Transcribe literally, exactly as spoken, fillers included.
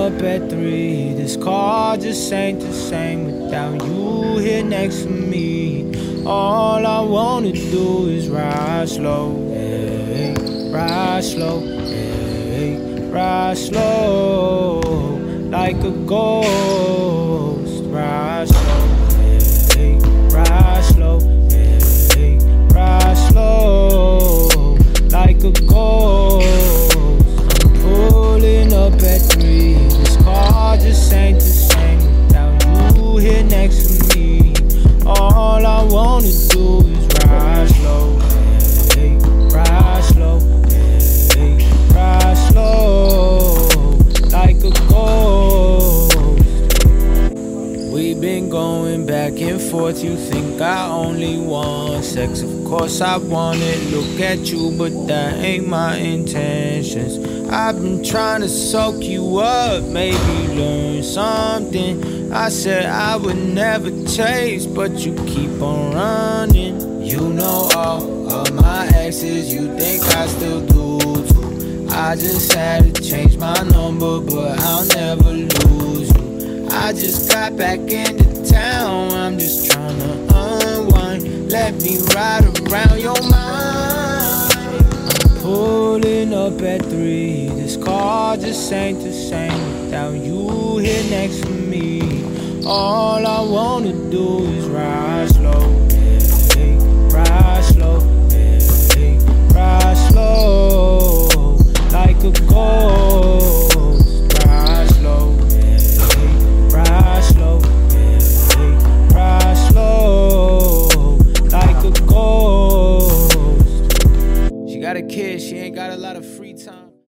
up at three. This car just ain't the same without you here next to me. All I wanna do is ride slow, hey, ride slow, hey, ride slow, like a ghost. Ride slow, hey, ride slow, hey, ride slow, like a ghost. I'm pulling up at three. This car just ain't the same without you here next to me. All I wanna do is ride slow, hey, ride slow, hey, ride slow, like a ghost. We've been going back and forth. You think I only want sex? Of course I want it. Look at you, but that ain't my intentions. I've been trying to soak you up, maybe learn something. I said I would never chase, but you keep on running. You know all of my exes, you think I still do too. I just had to change my number, but I'll never lose you. I just got back into town, I'm just trying to unwind. Let me ride around your mind. I'm pulling up at three. This car just ain't the same without you here next to me. All I wanna do is ride slow, hey, ride slow, hey, ride slow, like a ghost. Ride slow, hey, ride slow, hey, ride slow, like a ghost. She got a kid, she ain't got a lot of free time.